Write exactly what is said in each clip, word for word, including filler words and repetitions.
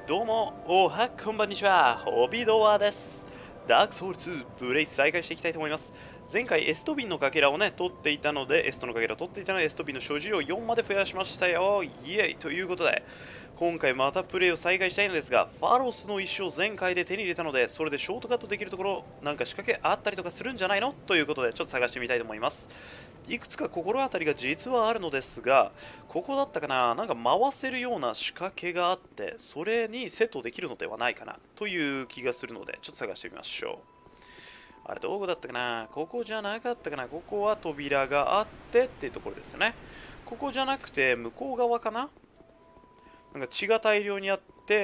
どうも、おはこんばんにちは、ホビドワです。ダークソウルツープレイ再開していきたいと思います。前回エストビンのかけらをね、取っていたので、エストのかけらを取っていたので、エストビンの所持量よんまで増やしましたよ。イエイということで、今回またプレイを再開したいのですが、ファロスの石を前回で手に入れたので、それでショートカットできるところ、なんか仕掛けあったりとかするんじゃないのということで、ちょっと探してみたいと思います。いくつか心当たりが実はあるのですが、ここだったかな、なんか回せるような仕掛けがあって、それにセットできるのではないかなという気がするので、ちょっと探してみましょう。あれどこだったかな、ここじゃなかったかな、ここは扉があってっていうところですね。ここじゃなくて向こう側かな、なんか血が大量にあって、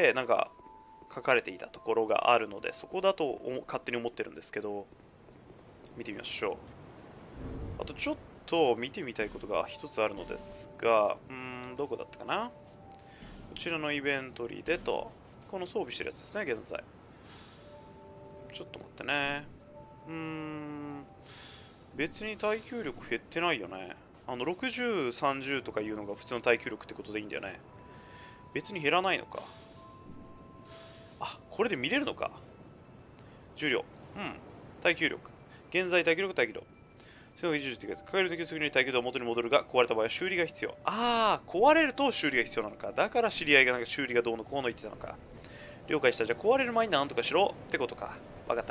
なんか書かれていたところがあるので、そこだと勝手に思ってるんですけど、見てみましょう。あとちょっと見てみたいことが一つあるのですが、うーん、どこだったかな、こちらのイベントリーでと、この装備してるやつですね、現在。ちょっと待ってね。うーん、別に耐久力減ってないよね。あの、ろくじゅう、さんじゅうとかいうのが普通の耐久力ってことでいいんだよね。別に減らないのか。あ、これで見れるのか。重量。うん。耐久力。現在耐久力、耐久力。それを維持してください。抱えるときすぐに耐久度は元に戻るが、壊れた場合は修理が必要。ああ、壊れると修理が必要なのか。だから知り合いがなんか修理がどうのこうの言ってたのか。了解した。じゃあ壊れる前になんとかしろってことか。わかった。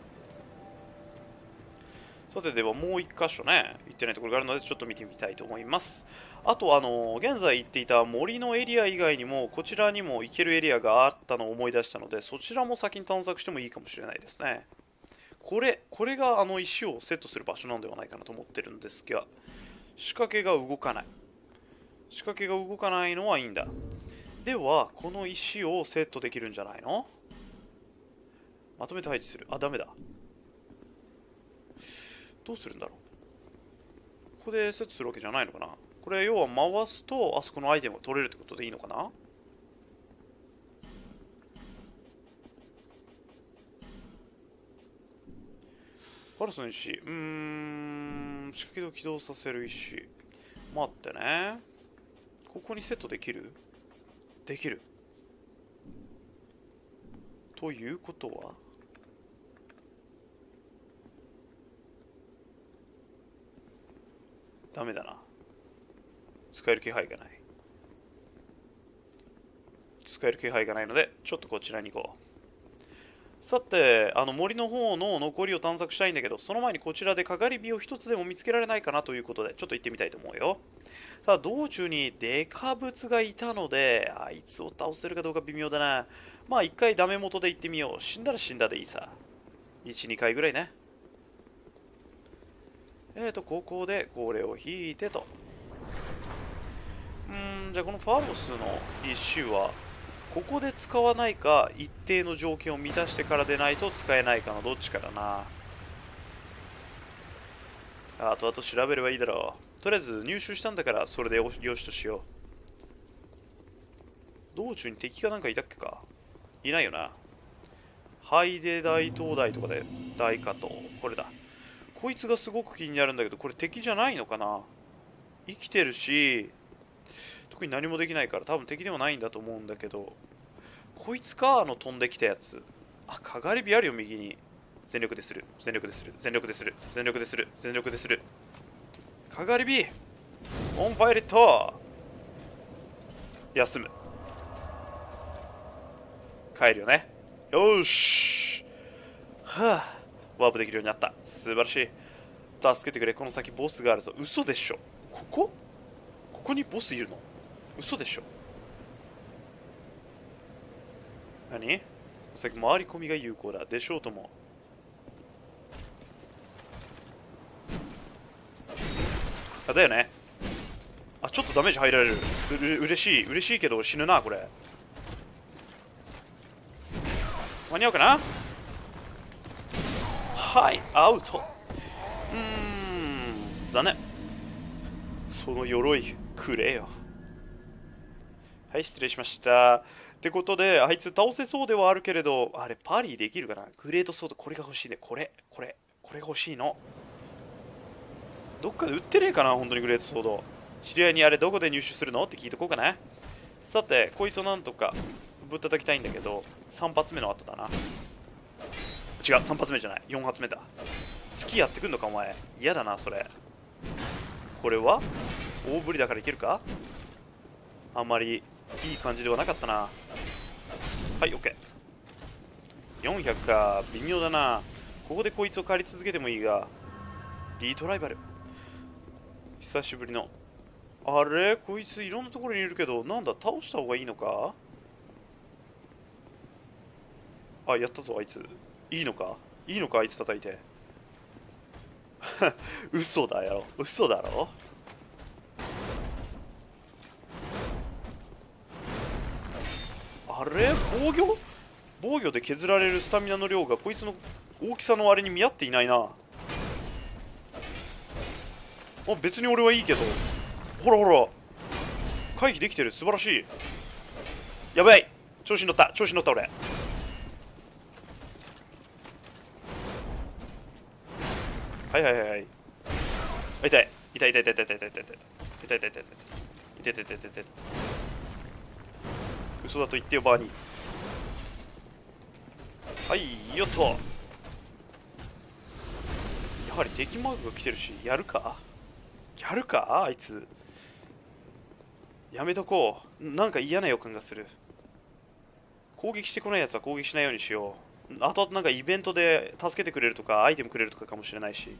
さてではもう一箇所ね、行ってないところがあるのでちょっと見てみたいと思います。あとあのー、現在行っていた森のエリア以外にもこちらにも行けるエリアがあったのを思い出したので、そちらも先に探索してもいいかもしれないですね。これ、これがあの石をセットする場所なんではないかなと思ってるんですが、仕掛けが動かない。仕掛けが動かないのはいいんだ。では、この石をセットできるんじゃないの？まとめて配置する。あ、ダメだ。どうするんだろう。ここでセットするわけじゃないのかな。これ、要は回すと、あそこのアイテムが取れるってことでいいのかな。パルスの石。うーん、仕掛けを起動させる石。待ってね。ここにセットできる？できる。ということはダメだな。使える気配がない。使える気配がないので、ちょっとこちらに行こう。さて、あの森の方の残りを探索したいんだけど、その前にこちらでかがり火を一つでも見つけられないかなということで、ちょっと行ってみたいと思うよ。ただ、道中にデカブツがいたので、あいつを倒せるかどうか微妙だな。まあ、一回ダメ元で行ってみよう。死んだら死んだでいいさ。いち、にかいぐらいね。えーと、ここでこれを引いてと。うーん、じゃあこのファロスの石は、ここで使わないか、一定の条件を満たしてからでないと使えないかのどっちかだな。あとあと調べればいいだろう。とりあえず入手したんだから、それでよしとしよう。道中に敵がなんかいたっけか。いないよな。ハイデ大東大とかで大かと。これだ。こいつがすごく気になるんだけど、これ敵じゃないのかな。生きてるし、特に何もできないから多分敵ではないんだと思うんだけど、こいつか、あの飛んできたやつ。あ、かがり火あるよ、右に。全力でする、全力でする、全力でする、全力でする、全力でする。かがり火オンパイレット。休む。帰るよね。よーし。はあ、ワープできるようになった。素晴らしい。助けてくれ、この先ボスがあるぞ。嘘でしょ。ここここにボスいるの？嘘でしょ。何？さっき回り込みが有効だ。でしょうとも。あ、だよね。あ、ちょっとダメージ入られる。う、うれしい。嬉しいけど死ぬな、これ。間に合うかな？はい、アウト。うーん、残念。その鎧、くれよ。はい、失礼しました。ってことで、あいつ倒せそうではあるけれど、あれ、パリできるかな？グレートソード、これが欲しいね。これ、これ、これが欲しいの。どっかで売ってねえかな、本当にグレートソード。知り合いにあれどこで入手するのって聞いとこうかな。さて、こいつをなんとかぶったたきたいんだけど、さん発目の後だな。違う、さん発目じゃない、よん発目だ。好きやってくんのかお前。嫌だなそれ。これは大振りだからいけるか。あんまりいい感じではなかったな。はい、 OK。 よんひゃくか、微妙だな。ここでこいつを借り続けてもいいが、リートライバル久しぶりの。あれ、こいついろんなところにいるけど、なんだ、倒した方がいいのか。あ、やったぞあいつ。いいのかいいのかあいつ叩いて。嘘だよ、嘘だろ。あれ、防御防御で削られるスタミナの量がこいつの大きさのあれに見合っていないな。あ、別に俺はいいけど。ほらほら、回避できてる。素晴らしい。やばい、調子に乗った調子に乗った俺。はいはいはいはい。痛い痛い痛い痛い痛い痛い痛い痛い痛い痛い痛い痛い痛い痛い痛い痛い痛い痛い痛い。嘘だと言ってよバーニー。はいよっと。やはり敵マークが来てるし、やるかやるかあいつ。やめとこう。なんか嫌な予感がする。攻撃してこないやつは攻撃しないようにしよう。あとなんかイベントで助けてくれるとかアイテムくれるとかかもしれないし。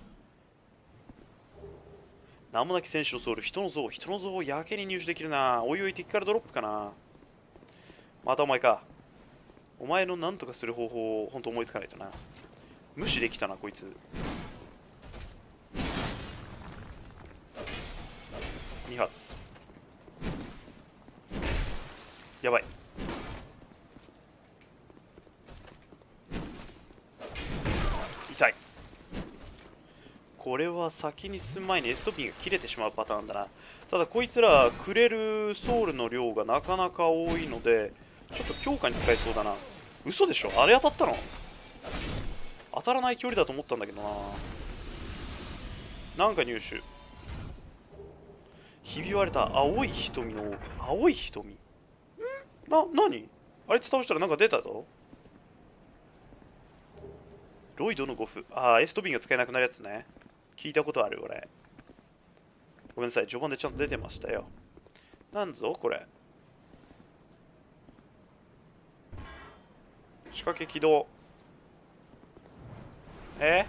名もなき戦士のソウル、人の像、人の像をやけに入手できるな。おいおい敵からドロップかな。またお前か。お前の何とかする方法を本当思いつかないとな。無視できたなこいつ。に発。やばい。痛い。これは先に進む前にエストピンが切れてしまうパターンだな。ただこいつらくれるソウルの量がなかなか多いので、ちょっと強化に使えそうだな。嘘でしょ、あれ当たったの。当たらない距離だと思ったんだけどな。なんか入手。ひび割れた青い瞳の青い瞳。んな、何あいつ倒したらなんか出たぞ。ロイドのゴフ。ああ、エストビンが使えなくなるやつね。聞いたことある俺。ごめんなさい、序盤でちゃんと出てましたよ。なんぞこれ。仕掛け起動。え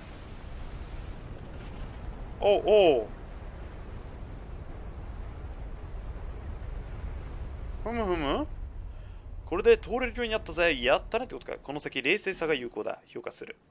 おうおう。ふむふむ。これで通れるようになったぜ。やったねってことか。この先冷静さが有効だ。評価する。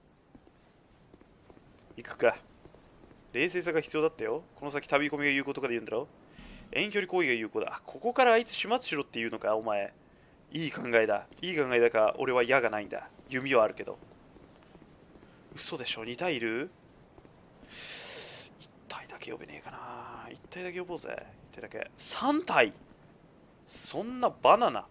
行くか。冷静さが必要だったよ。この先飛び込みが有効とかで言うんだろ。遠距離攻撃が有効だ。ここからあいつ始末しろっていうのかお前。いい考えだ。いい考えだか俺は矢がないんだ。弓はあるけど。嘘でしょ。に体いる？いち体だけ呼べねえかな。いち体だけ呼ぼうぜ。いち体だけ。さん体。そんなバナナ。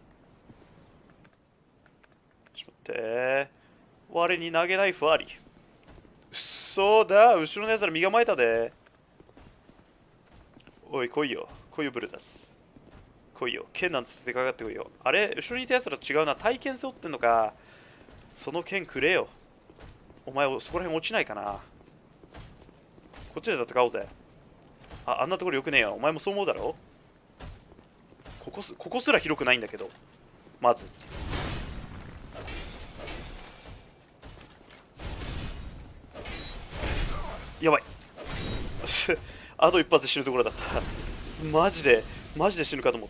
ちょっと待って。我に投げナイフあり。そうだ、後ろのやつら身構えたで。おい来いよ、来いよブルタス。来いよ、剣なんつってかかってこいよ。あれ、後ろにいたやつら違うな。体験背負ってんのか。その剣くれよ。お前そこら辺落ちないかな。こっちで戦おうぜ。あ、あんなところよくねえよ。お前もそう思うだろ。ここす、ここすら広くないんだけど。まずやばい。あと一発で死ぬところだった。マジでマジで死ぬかと思った。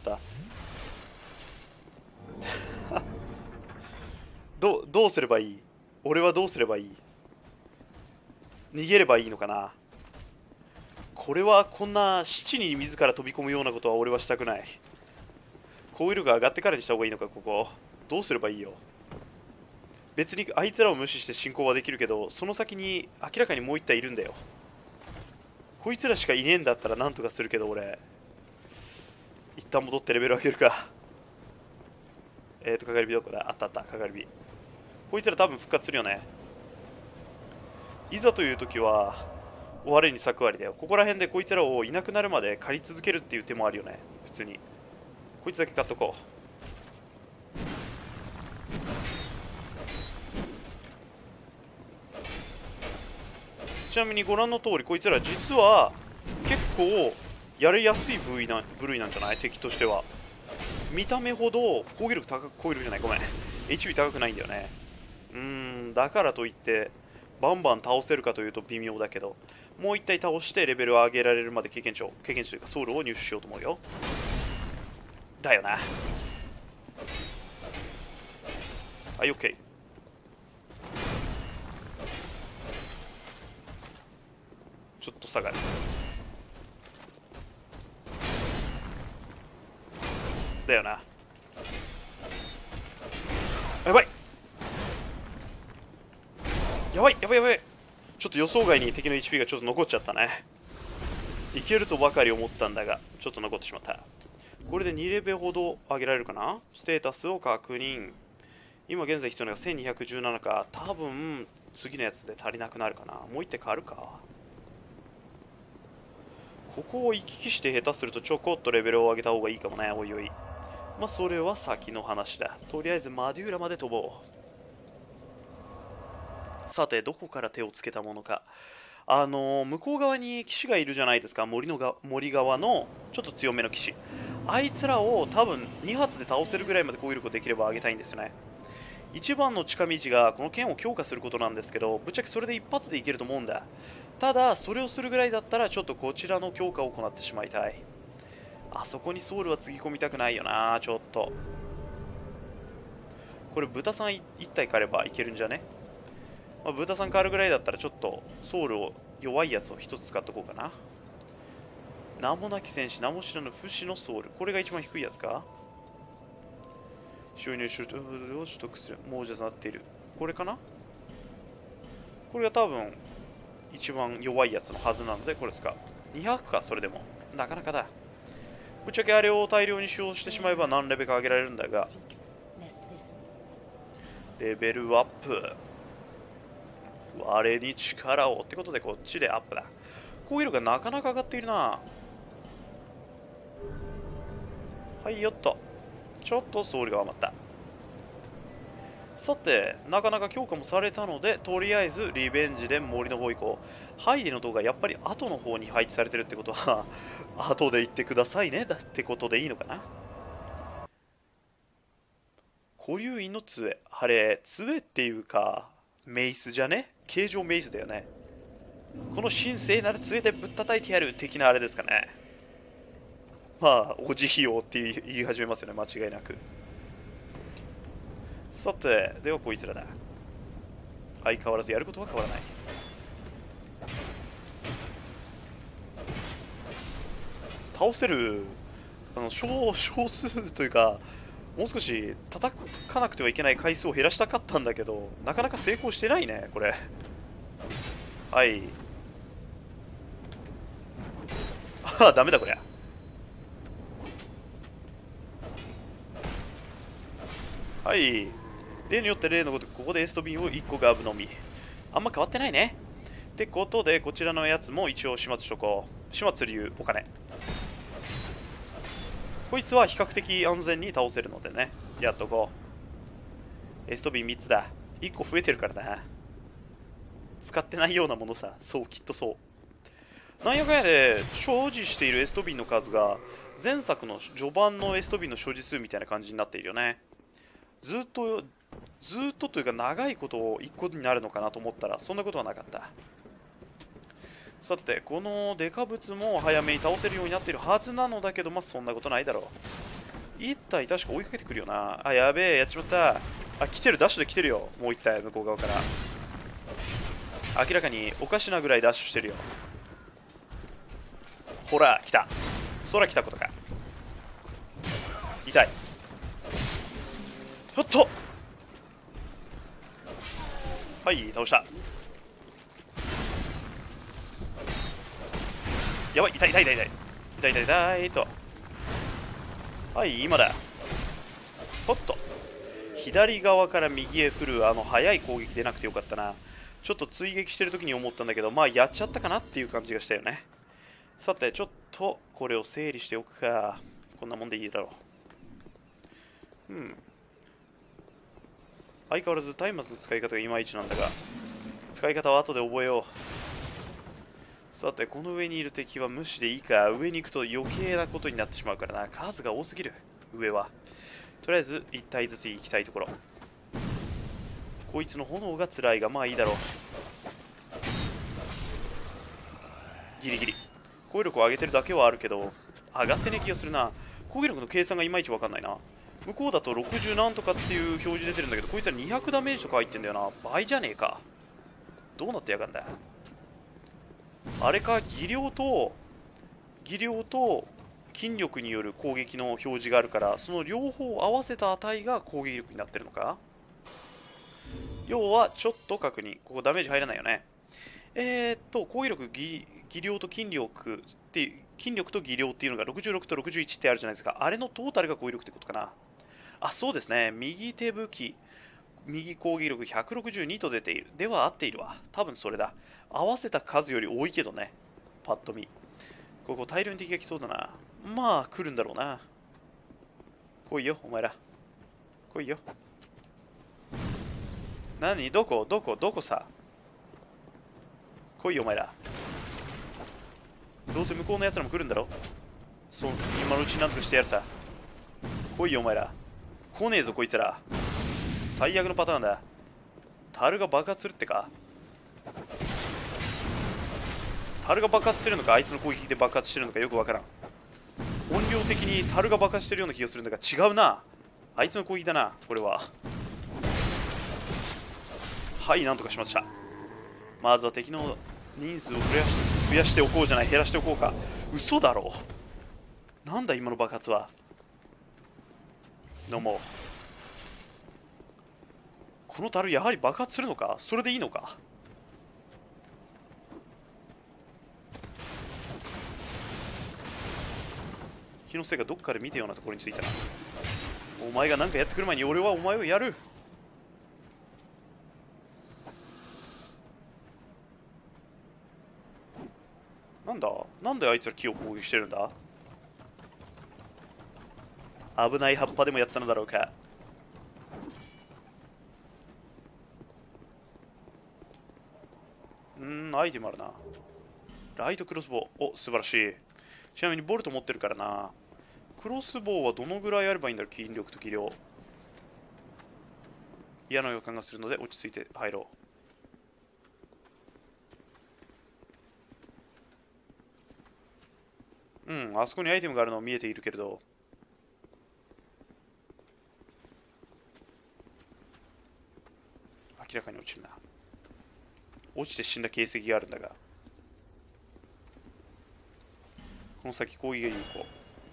どどうすればいい。俺はどうすればいい。逃げればいいのかな。これはこんな七に自ら飛び込むようなことは俺はしたくない。コイルが上がってからにした方がいいのか。ここどうすればいいよ。別にあいつらを無視して進行はできるけど、その先に明らかにもう一体いるんだよ。こいつらしかいねえんだったらなんとかするけど、俺一旦戻ってレベル上げるか。えーとかかり火どこだ。あったあった、かかり火。こいつら多分復活するよね。いざという時は我に咲くありだよ。ここら辺でこいつらをいなくなるまで借り続けるっていう手もあるよね。普通にこいつだけ買っとこう。 ちなみにご覧の通りこいつら実は結構やりやすい部位な部類なんじゃない？敵としては。見た目ほど攻撃力高く、攻撃力じゃない、ごめん エイチピー 高くないんだよね。うーん、だからといってバンバン倒せるかというと微妙だけど、もう一体倒してレベルを上げられるまで経験値を経験値というかソウルを入手しようと思うよ。だよな。はい、 OK。 ちょっと下がる。だよな。やばいやばいやばいやばい。ちょっと予想外に敵の エイチピー がちょっと残っちゃったね。いけるとばかり思ったんだがちょっと残ってしまった。これでにレベルほど上げられるかな。ステータスを確認。今現在必要なのがせんにひゃくじゅうななか。多分次のやつで足りなくなるかな。もう一手変わるか。ここを行き来して下手するとちょこっとレベルを上げた方がいいかもね。おいおい。まあそれは先の話だ。とりあえずマデューラまで飛ぼう。さてどこから手をつけたものか。あのー、向こう側に騎士がいるじゃないですか。森のが森側のちょっと強めの騎士。あいつらを多分に発で倒せるぐらいまで攻撃力できれば上げたいんですよね。一番の近道がこの剣を強化することなんですけど、ぶっちゃけそれで一発でいけると思うんだ。ただそれをするぐらいだったらちょっとこちらの強化を行ってしまいたい。あそこにソウルはつぎ込みたくないよな。ちょっとこれ豚さんいち体狩ればいけるんじゃね。まあ、豚さん変わるぐらいだったらちょっとソウルを弱いやつをひとつ使っとこうかな。名もなき戦士、名も知らぬ不死のソウル。これが一番低いやつか。収入手を取得する。亡者となっている。これかな。これが多分一番弱いやつのはずなのでこれ使う。にひゃくか。それでもなかなかだ。ぶっちゃけあれを大量に使用してしまえば何レベルか上げられるんだが、レベルアップ。我に力をってことでこっちでアップだ。攻撃力がなかなか上がっているな。はいよっと。ちょっとソウルが余った。さてなかなか強化もされたのでとりあえずリベンジで森の方行こう。ハイデの動画やっぱり後の方に配置されてるってことは後で言ってくださいねだってことでいいのかな。固有院の杖。あれ杖っていうかメイスじゃね。形状メイスだよね。この神聖なる杖でぶったたいてやる的なあれですかね。まあお慈悲をって言い始めますよね、間違いなく。さてではこいつらだ。相変わらずやることは変わらない。倒せるあの 少, 少数というかもう少し叩かなくてはいけない回数を減らしたかったんだけどなかなか成功してないねこれ。はいああダメだこりゃ。はい例によって例のごとくここでエストビンをいっこガブのみ。あんま変わってないねってことでこちらのやつも一応始末しとこう。始末理由お金。こいつは比較的安全に倒せるのでねやっとこう。エストビンみっつだ。いっこ増えてるからな。使ってないようなものさ。そうきっとそう。なんやかんやで所持しているエストビンの数が前作の序盤のエストビンの所持数みたいな感じになっているよね。ずっとずっとというか長いことをいっこになるのかなと思ったらそんなことはなかった。さてこのデカブツも早めに倒せるようになっているはずなのだけどまあそんなことないだろう。いち体確か追いかけてくるよな。あやべえやっちまった。あ来てるダッシュで来てるよ。もういち体向こう側から明らかにおかしなぐらいダッシュしてるよ。ほら来た。空来たことか。痛い。ひょっとはい倒した。やばい痛い痛い痛い痛い痛い痛い痛いと。はい今だ。ほっと左側から右へ振るあの速い攻撃出なくてよかったな。ちょっと追撃してる時に思ったんだけどまあやっちゃったかなっていう感じがしたよね。さてちょっとこれを整理しておくか。こんなもんでいいだろう。うん相変わらず松明の使い方がいまいちなんだが使い方は後で覚えよさてこの上にいる敵は無視でいいか。上に行くと余計なことになってしまうからな。数が多すぎる上は。とりあえずいち体ずつ行きたいところ。こいつの炎が辛いがまあいいだろう。ギリギリ攻撃力を上げてるだけはあるけど上がってねえ気がするな。攻撃力の計算がいまいち分かんないな。向こうだとろくじゅうなんとかっていう表示出てるんだけど、こいつはにひゃくダメージとか入ってんだよな。倍じゃねえか。どうなってやがんだ。あれか、技量と技量と筋力による攻撃の表示があるから、その両方を合わせた値が攻撃力になってるのか。要はちょっと確認。ここダメージ入らないよね。えー、っと攻撃力、技、技量と筋力って筋力と技量っていうのがろくじゅうろくとろくじゅういちってあるじゃないですか。あれのトータルが攻撃力ってことかな。あ、そうですね。右手武器、右攻撃力ひゃくろくじゅうにと出ている。では合っているわ。多分それだ。合わせた数より多いけどね。パッと見。ここ大量に敵が来そうだな。まあ来るんだろうな。来いよ、お前ら。来いよ。何どこどこどこさ。来いよ、お前ら。どうせ向こうの奴らも来るんだろ。そう、今のうちになんとかしてやるさ。来いよ、お前ら。来ねえぞ、こいつら。最悪のパターンだ。樽が爆発するってか。樽が爆発してるのか、あいつの攻撃で爆発してるのかよくわからん。音量的に樽が爆発してるような気がするんだが、違うな。あいつの攻撃だな、これは。はい、なんとかしました。まずは敵の人数を増やし、増やしておこうじゃない、減らしておこうか。嘘だろ。なんだ今の爆発は。飲もう。この樽やはり爆発するのか。それでいいのか。気のせいがどっかで見たようなところについたな。お前が何かやってくる前に俺はお前をやる。なんだなんであいつら木を攻撃してるんだ。危ない葉っぱでもやったのだろうか。うーん、アイテムあるな。ライトクロスボウ。お、素晴らしい。ちなみにボルト持ってるからな。クロスボウはどのぐらいあればいいんだろう。筋力と技量。嫌な予感がするので落ち着いて入ろう。うん、あそこにアイテムがあるのは見えているけれど、明らかに落ちるな。落ちて死んだ形跡があるんだが、この先攻撃が有効。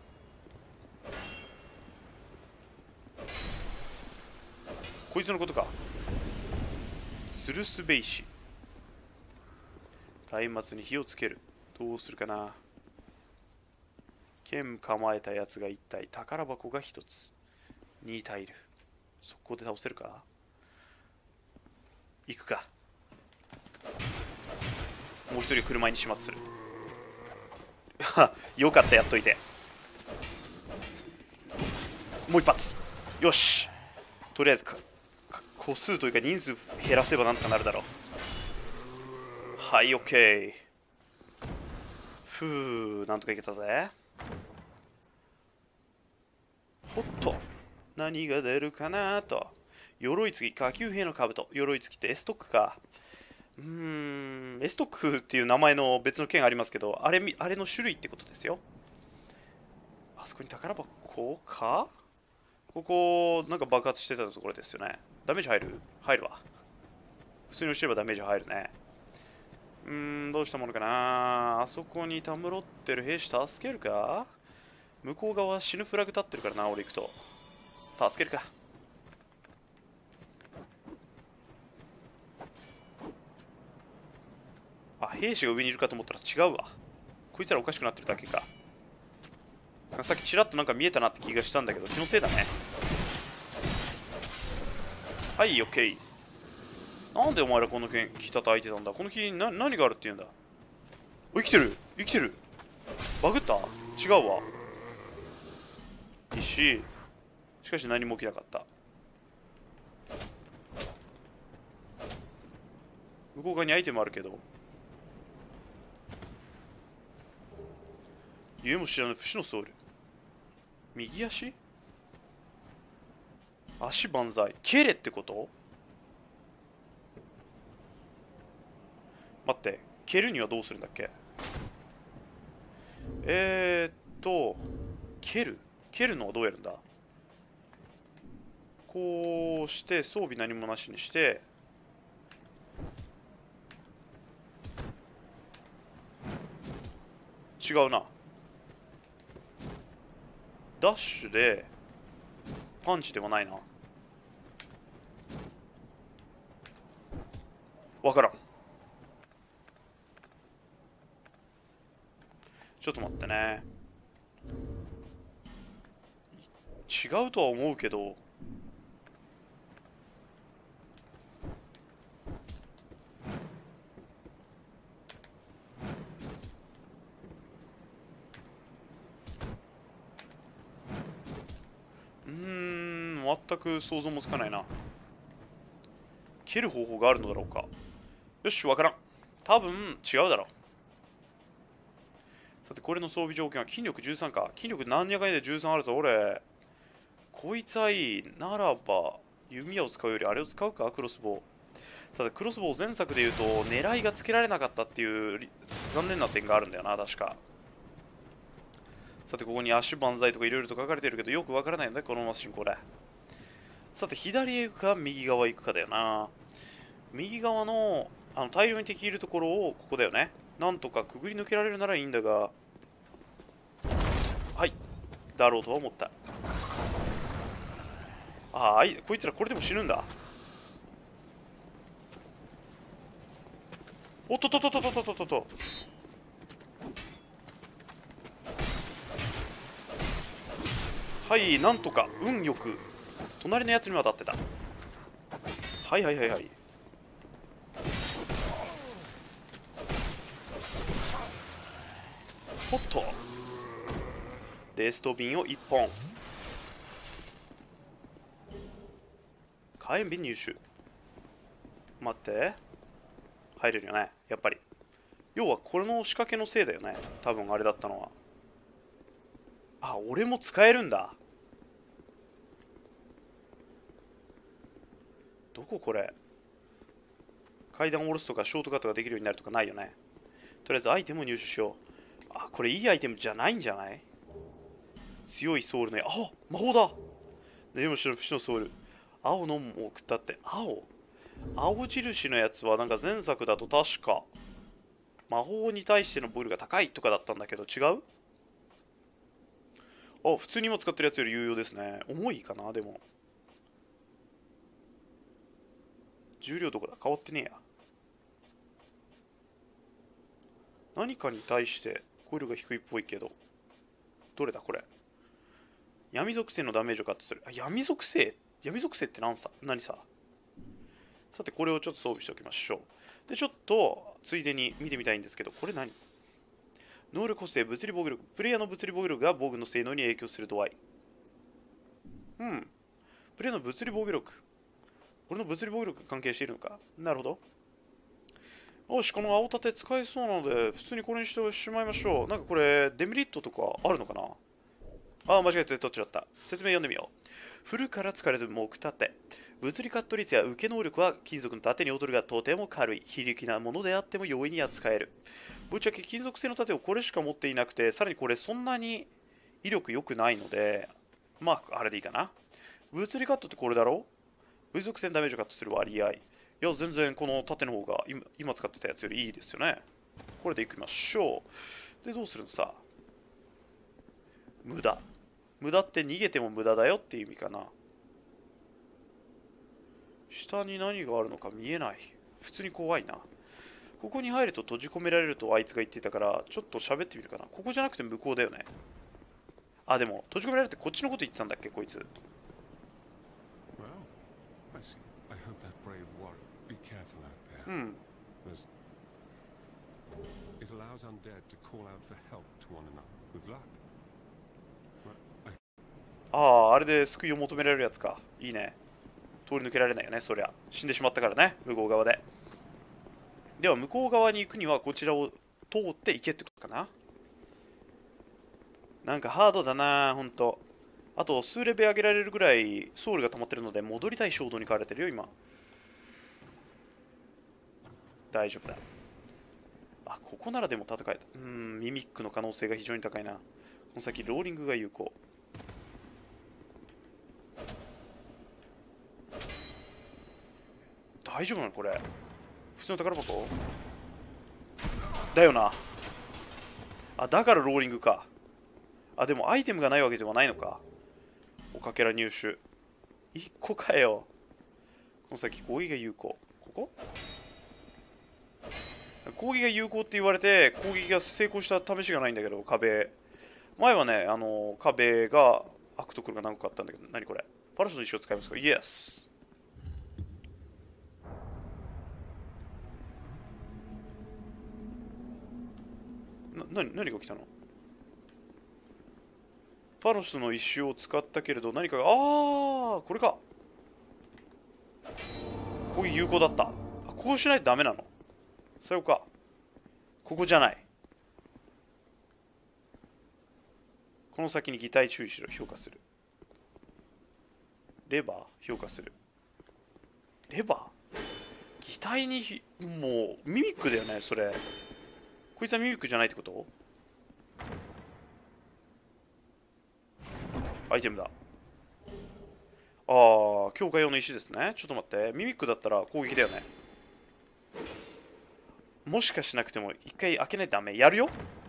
こいつのことか。吊るすべ石。松明に火をつける。どうするかな。剣構えたやつがいち体、宝箱がひとつ、に体いる。速攻で倒せるか。行くか。もう一人車に始末する。よかった、やっといて。もう一発。よし。とりあえずか個数というか人数減らせばなんとかなるだろう。はい、オッケー。ふう、なんとかいけたぜ。ほっと、何が出るかなと。鎧継ぎ、下級兵の兜。鎧継ぎってエストックか。うーん、エストックっていう名前の別の剣ありますけど、あれ、あれの種類ってことですよ。あそこに宝箱か。ここ、なんか爆発してたところですよね。ダメージ入る入るわ。普通に落ちればダメージ入るね。うーん、どうしたものかな。あそこにたむろってる兵士助けるか。向こう側死ぬフラグ立ってるからな、俺行くと。助けるか。あ、兵士が上にいるかと思ったら違うわ。こいつらおかしくなってるだけか。さっきちらっとなんか見えたなって気がしたんだけど、気のせいだね。はい、オッケー。なんでお前らこの木叩いてたんだ。この木にな何があるって言うんだ。生きてる生きてる。バグった。違うわ。石。しかし何も起きなかった。向こう側にアイテムあるけど、 夢も知らぬ不死のソウル。右足足万歳。蹴れってこと？待って、蹴るにはどうするんだっけ？えーっと、蹴る蹴るのはどうやるんだ？こうして装備何もなしにして、違うな。ダッシュでパンチではないな。わからん。ちょっと待ってね。違うとは思うけど、うーん、全く想像もつかないな。蹴る方法があるのだろうか。よし、わからん。多分違うだろう。さて、これの装備条件は筋力じゅうさんか。筋力何やかんやでじゅうさんあるぞ、俺。こいつはいい。ならば、弓矢を使うよりあれを使うか、クロスボウ。ただ、クロスボウ前作で言うと、狙いがつけられなかったっていう残念な点があるんだよな、確か。さて、ここに足万歳とかいろいろと書かれてるけど、よくわからないよね、このマシンこれ。さて、左へ行くか、右側へ行くかだよな。右側の、あの大量に敵いるところを、ここだよね。なんとかくぐり抜けられるならいいんだが、はい。だろうとは思った。ああ、こいつらこれでも死ぬんだ。おっとっとっとっとっとっとっとっと。はい、なんとか運よく隣のやつには当たってた。はいはいはいはい。ほっとデスト瓶をいっぽん。火炎瓶入手。待って、入れるよね、やっぱり。要はこれの仕掛けのせいだよね、多分あれだったのは。あ、俺も使えるんだ。どここれ。階段を下ろすとかショートカットができるようになるとかないよね。とりあえずアイテムを入手しよう。あ、これいいアイテムじゃないんじゃない？強いソウルね。あ、魔法だ。ね、も知らん不死のソウル。青のも送ったって。青青印のやつはなんか前作だと確か魔法に対してのボイルが高いとかだったんだけど、違う？あ、普通に今使ってるやつより有用ですね。重いかな。でも重量どこだ？変わってねえや。何かに対してコイルが低いっぽいけど、どれだこれ。闇属性のダメージをカットする。あ、闇属性闇属性って何さ何ささて、これをちょっと装備しておきましょう。で、ちょっとついでに見てみたいんですけど、これ何？能力補正、物理防御力。プレイヤーの物理防御力が防具の性能に影響する度合い。うん。プレイヤーの物理防御力。これの物理防御力が関係しているのか。なるほど。よし、この青盾使えそうなので、普通にこれにしてしまいましょう。なんかこれ、デメリットとかあるのかな？ああ、間違えて取っちゃった。説明読んでみよう。振るから疲れる木盾。物理カット率や受け能力は金属の盾に劣るがとても軽い。非力なものであっても容易に扱える。ぶっちゃけ金属製の盾をこれしか持っていなくて、さらにこれそんなに威力良くないので、まあ、あれでいいかな。物理カットってこれだろ？物属性ダメージをカットする割合。いや、全然この盾の方が今今使ってたやつよりいいですよね。これでいきましょう。で、どうするのさ。無駄。無駄って逃げても無駄だよっていう意味かな。下に何があるのか見えない。普通に怖いな。ここに入ると閉じ込められるとあいつが言ってたから、ちょっと喋ってみるかな。ここじゃなくて向こうだよね。あ、でも閉じ込められるってこっちのこと言ってたんだっけ、こいつ。 Well, I see. I hope that brave warrior. Be careful out there. うん。 There's... It allows undead to call out for help to one another with luck. Well, I... ああ、あれで救いを求められるやつか。いいね。通り抜けられないよね、そりゃ。死んでしまったからね、向こう側で。では、向こう側に行くにはこちらを通って行けってことかな。 なんかハードだなほんと。あと数レベ上げられるぐらいソウルが溜まってるので、戻りたい衝動に変われてるよ今。大丈夫だ。あ、ここならでも戦えた。うん、ミミックの可能性が非常に高いな。この先ローリングが有効。大丈夫なのこれ。普通の宝箱だよな。あ、だからローリングか。あ、でもアイテムがないわけではないのか。おかけら入手いっこかよ。この先攻撃が有効。ここ攻撃が有効って言われて攻撃が成功した試しがないんだけど、壁前はね、あの壁が開くところが何個かあったんだけど。何これ。パラシュの石を使いますか。イエス。な、何、何が来たの。パロスの石を使ったけれど何かが、ああこれか。攻撃有効だった。あ、こうしないとダメなの。さようか。ここじゃない。この先に擬態注意しろ。評価する。レバー評価する。レバー擬態にひもうミミックだよねそれ。こいつはミミックじゃないってこと。アイテムだ。ああ、強化用の石ですね。ちょっと待って。ミミックだったら攻撃だよね。もしかしなくても一回開けないとダメ。やるよ。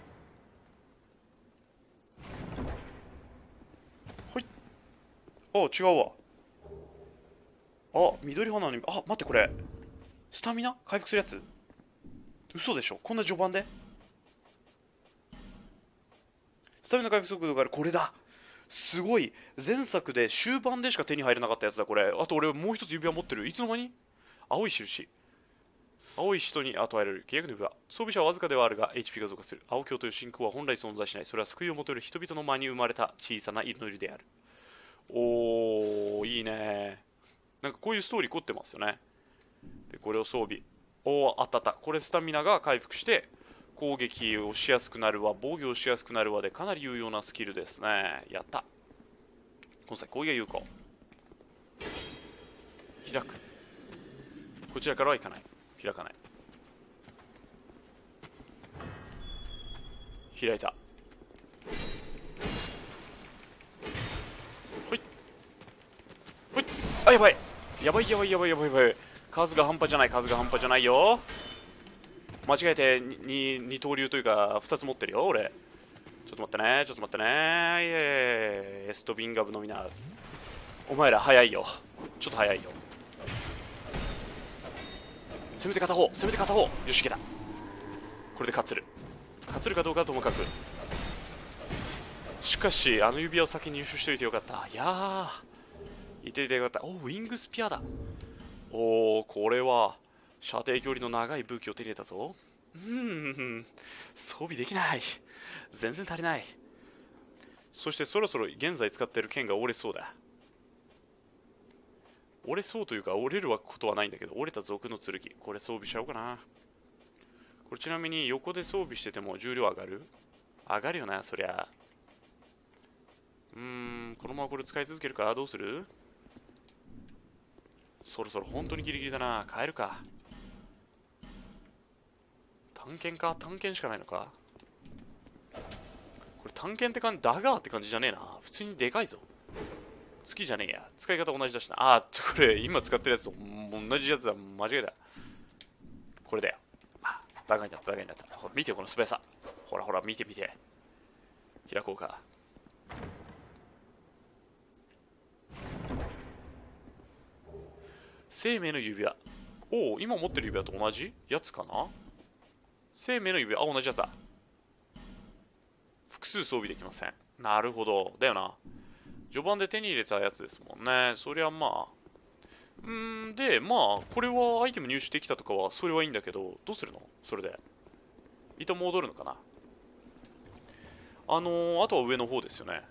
ほい。あ、違うわ。あ、緑花に、あ、待って、これスタミナ回復するやつ。嘘でしょ。こんな序盤でスタミナ回復速度がある。これだ。すごい。前作で終盤でしか手に入らなかったやつだこれ。あと俺もう一つ指輪持ってる。いつの間に。青い印。青い人に与えられる契約の指輪。装備者はわずかではあるが エイチピー が増加する。青鏡という信仰は本来存在しない。それは救いを求める人々の間に生まれた小さな祈りである。おー、いいね。なんかこういうストーリー凝ってますよね。でこれを装備。おー、あったあった。これスタミナが回復して攻撃をしやすくなるわ、防御をしやすくなるわでかなり有用なスキルですね。やった。この際攻撃が有効。開く。こちらからはいかない。開かない。開いた。ほいほい。あ、やばいやばいやばいやばいやばいやばい。数が半端じゃない。数が半端じゃないよ。間違えてに二刀流というかふたつ持ってるよ俺。ちょっと待ってね、ちょっと待ってね。エストビンガブのみな。お前ら早いよ。ちょっと早いよ。攻めて片方、攻めて片方。よし、いけた。これで勝つる。勝つるかどうかはともかく。しかしあの指輪を先に入手しておいてよかった。いやー、いていてよかった。おお、ウィングスピアだ。おお、これは射程距離の長い武器を手に入れたぞ。うーん、装備できない。全然足りない。そしてそろそろ現在使っている剣が折れそうだ。折れそうというか折れることはないんだけど、折れた賊の剣、これ装備しちゃおうかな。これちなみに横で装備してても重量上がる？上がるよなそりゃ。うーん、このままこれ使い続けるか。どうする？そろそろ本当にギリギリだな。変えるか。探検か。探検しかないのか。これ探検って感じ、ダガーって感じじゃねえな。普通にでかいぞ。月じゃねえや。使い方同じだしな。あー、これ今使ってるやつと同じやつだ。間違えた。これだよ。あ、ダガーになった、ダガーになった。ほら見てこの素早さ。ほらほら見て見て。開こうか。生命の指輪。おお、今持ってる指輪と同じやつかな。生命の指輪、あ、同じやつだ。複数装備できません。なるほど。だよな。序盤で手に入れたやつですもんね。そりゃまあ。うーん、で、まあ、これはアイテム入手できたとかは、それはいいんだけど、どうするのそれで。いと戻るのかな。あのー、あとは上の方ですよね。はい、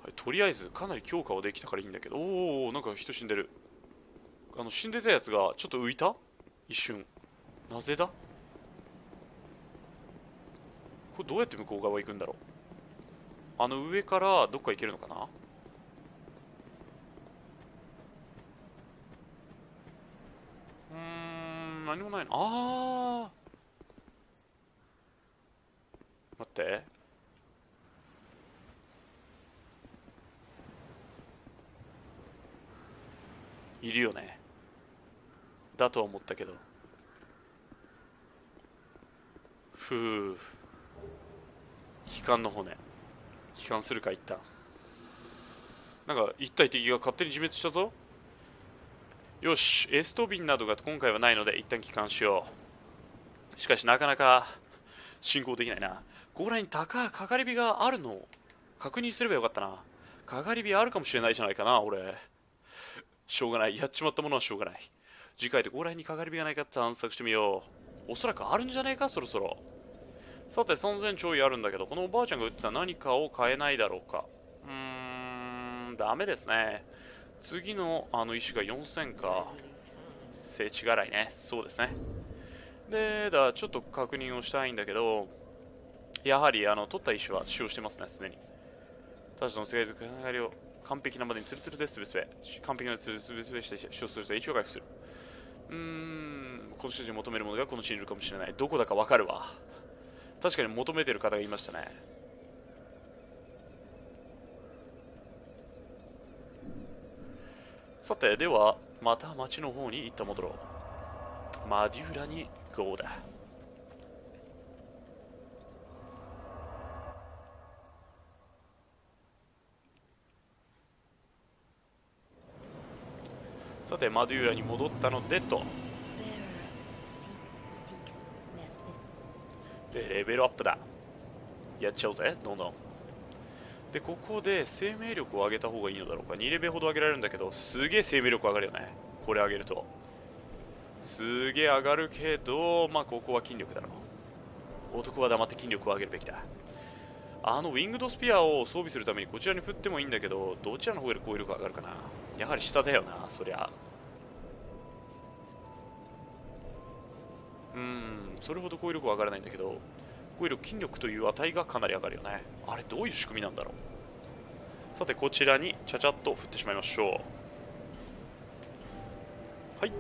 とりあえず、かなり強化はできたからいいんだけど、おお、なんか人死んでる。あの、死んでたやつがちょっと浮いた一瞬。なぜだ。 これどうやって向こう側行くんだろう。あの上からどっか行けるのかな。うーん、何もないの。ああ、待って、いるよね。だとは思ったけど。ふう、帰還の骨。帰還するか一旦。なんか一体敵が勝手に自滅したぞ。よし、エストビンなどが今回はないので一旦帰還しよう。しかしなかなか進行できないな。ここらに高いかかり火があるのを確認すればよかったな。かかり火あるかもしれないじゃないかな。俺しょうがない、やっちまったものはしょうがない。次回でここら辺にかかり火がないか探索してみよう。おそらくあるんじゃねえか、そろそろ。さてさんぜんちょいあるんだけど、このおばあちゃんが売ってた何かを買えないだろうか。うーん、ダメですね。次のあの石がよんせんか。聖地がらいね。そうですね。でだちょっと確認をしたいんだけど、やはりあの取った石は使用してますね、すでに。確かの世界的なりを完璧なまでにツルツルですべすべ。完璧なツルツルですべして使用すると エイチピー を回復する。うーん、この主人求めるものがこの地にいるかもしれない。どこだかわかるわ。確かに求めてる方がいましたね。さて、ではまた町の方に行った戻ろう。マデューラにゴーだ。さて、マデューラに戻ったのでと。で、レベルアップだ。やっちゃおうぜ、どんどん。で、ここで生命力を上げた方がいいのだろうか。にレベルほど上げられるんだけど、すげえ生命力上がるよね。これ上げると。すげえ上がるけど、まあここは筋力だろう。男は黙って筋力を上げるべきだ。あのウィングドスピアを装備するためにこちらに振ってもいいんだけど、どちらの方で攻撃力上がるかな。やはり下だよな、そりゃ。うーん、それほど攻撃力は上がらないんだけど、攻撃力、筋力という値がかなり上がるよね。あれ、どういう仕組みなんだろう。さて、こちらにちゃちゃっと振ってしまいましょう。はい。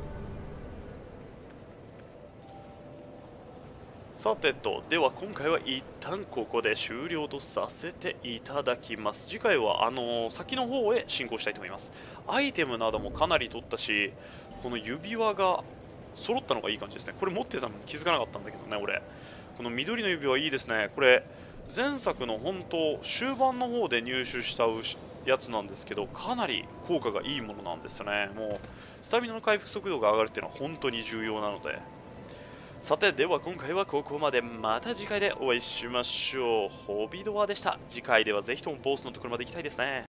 さてと、では今回は一旦ここで終了とさせていただきます。次回はあのー、先の方へ進行したいと思います。アイテムなどもかなり取ったし、この指輪が揃ったのがいい感じですね。これ持ってたの気づかなかったんだけどね、俺。この緑の指輪いいですね。これ前作の本当終盤の方で入手したやつなんですけど、かなり効果がいいものなんですよね。もうスタミナの回復速度が上がるっていうのは本当に重要なので。さて、では今回はここまで。また次回でお会いしましょう。ホビドアでした。次回ではぜひともボスのところまで行きたいですね。